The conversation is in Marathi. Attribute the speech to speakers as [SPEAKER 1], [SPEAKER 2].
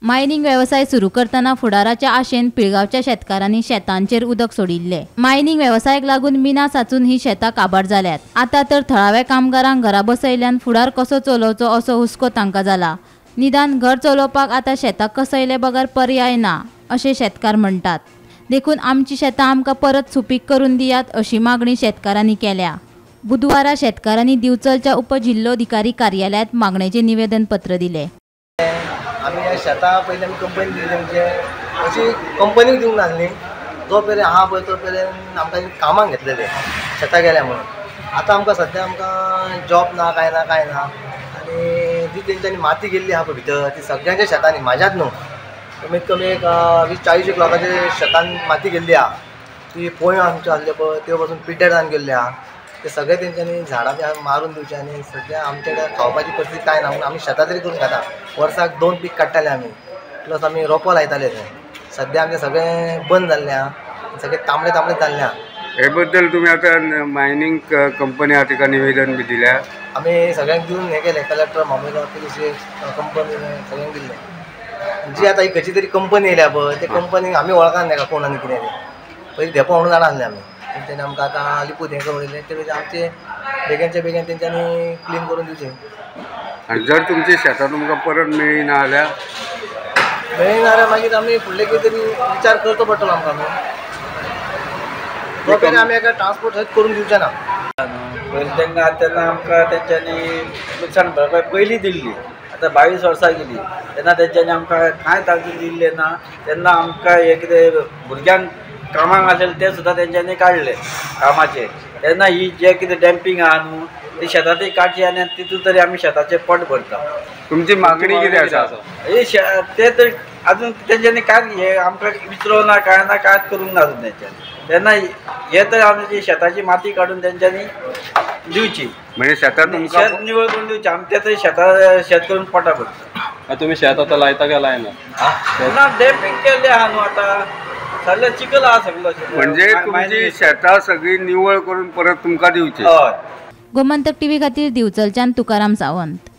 [SPEAKER 1] मायनिंग व्यवसाय सुरू करताना फुडाराच्या आशेन पिळगावच्या शेतकारांनी शेतांचेर उदक सोडिल्ले। मायनिंग व्यवसायाक लागून मिना साचून ही शेतां काबार जाल्यात। आता तर थळाव्या कामगारांक घरा बसयल्यान फुडार कसो चलोवचो असो हुस्को तांकां जाला। निदान घर चलोवपाक आता शेताक कसयले बगर पर्याय ना अशें शेतकार म्हणटात। देखून आमची शेतां आमकां परत सुपीक करून दियात अशी मागणी शेतकारांनी केल्या। बुधवारा शेतकारांनी दिवचलच्या उपजिल्लोधिकारी कार्यालयात मागणेचे निवेदन पत्र दिले।
[SPEAKER 2] आम्ही या शेतां पयलीं आमी कंपनी दिली म्हणजे अशी कंपनीक दिवंक नासली। जो पर्यंत आहा पळय तो पर्यंत आमकां कामाक घेतलेले शेतां गेल्या म्हणून। आतां आमकां सद्या आमकां जॉब ना काय ना आनी जी तेंच्यांनी माती गेल्ली आहा पळय भितर ती सगळ्यांच्या शेतांनी म्हाज्याच न्हू कमीत कमी एक 20-40 लोकांच्या शेतान माती गेल्ली आहा। ती पोंयो आमच्यो आसल्यो पळय त्यो पासून पिड्ड्यार जावन गेल्ले आहा। ते सगळे तेंच्यांनी झाडां बी मारून दिवचे आनी सद्या आमचे कडेन खावपाची परिस्थिती काय ना म्हणून आमी शेतां तरी करून खाता। वर्साक 2 पीक काडटाले आमी प्लस आमी रोपो लायताले थंय। सद्या आमचें सगळें बंद जाल्लें आहा, सगळें तांबडे जाल्लें आहा।
[SPEAKER 3] हे बद्दल तुम्ही आता मायनिंग कंपनी हा तिका निवेदन बी दिल्या?
[SPEAKER 2] आमी सगळ्यांक दिवन हे केलें, कलेक्टर मामलेदार पुलीस कंपनी सगळ्यांक दिल्लें। जी आतां ही खंयची तरी कंपनी येयल्या पळय ते कंपनीक आमी वळखाना नाका कोण आनी कितें पयलीं धेपो म्हणून जाणा आसलें आमी। तेंच्यांनी आमकां आतां लिपूत हें करून दिलें ते आमचे बेगीनच्या बेगीन तेंच्यांनी क्लीन करून दिवचें।
[SPEAKER 3] आनी जर तुमची शेतां तुमकां परत मेळ्ळी ना जाल्यार
[SPEAKER 2] मागीर आमी फुडले कितें तरी विचार करचो पडटलो आमकां न्हू। तो पर्यंत आमी हेका ट्रान्सपोर्ट थंयच करून दिवचे ना।
[SPEAKER 4] पयलीं तेन्ना आमकां तेंच्यांनी नुकसाण भरपाय पयलीं दिल्ली। आतां 22 वर्सां गेली तेन्ना तेंच्यांनी आमकां कांय तारखे दिल्ले ना। तेन्ना आमकां हे कितें भुरग्यांक कामाक आसलेले ते सुद्दां तेंच्यांनी काडले कामाचे। तेन्ना ही जे कितें डॅम्पिंग आहा न्हू ती शेतांतूय काडची आनी तितून तरी आमी शेताचें पोट भरता।
[SPEAKER 3] तुमची मागणी कितें आसा?
[SPEAKER 4] ते तर अजून तेंच्यांनी कांय हे आमकां विचारूंक ना कांयच करूंक ना अजून तेंच्यांनी। तेन्ना हे तर आमची शेताची माती काडून तेंच्यांनी दिवची
[SPEAKER 3] म्हणजे शेतात
[SPEAKER 4] शेत निवळ करून दिवचे। आमच्या तरी शेत करून पोटा भरता।
[SPEAKER 5] तुम्ही शेत आता लायता काय लायना?
[SPEAKER 4] ना डॅम्पिंग केल्ले आहा न्हू आतां सगळें चिखल आहा सगळो।
[SPEAKER 3] म्हणजे तुमची शेतां सगळी निवळ करून परत तुमकां दिवची?
[SPEAKER 4] हय।
[SPEAKER 1] गोमंतक टीव्ही खातीर दिवचलच्यान तुकाराम सावंत।